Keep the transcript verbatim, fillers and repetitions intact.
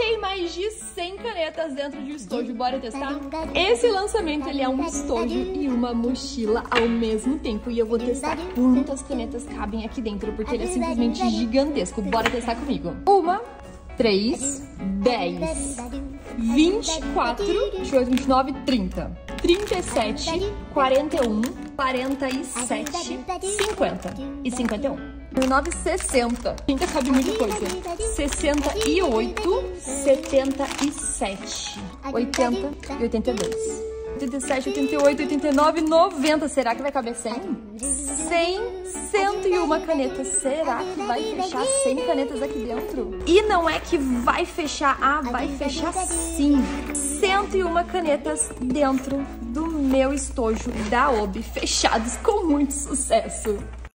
Tem mais de cem canetas dentro de um estojo, bora testar? Esse lançamento, ele é um estojo e uma mochila ao mesmo tempo. E eu vou testar quantas canetas cabem aqui dentro, porque ele é simplesmente gigantesco. Bora testar comigo. Uma, três, dez, vinte e quatro, vinte e oito, vinte e nove, trinta, trinta e sete, quarenta e um, quarenta e sete, cinquenta e cinquenta e um. nove, sessenta. Ainda cabe muita coisa. sessenta e oito, setenta e sete, oitenta e oitenta e dois. oitenta e sete, oitenta e oito, oitenta e nove, noventa. Será que vai caber cem? cem, cento e uma canetas. Será que vai fechar cem canetas aqui dentro? E não é que vai fechar, ah, vai fechar sim. cento e uma canetas dentro do meu estojo da Obi, fechados com muito sucesso.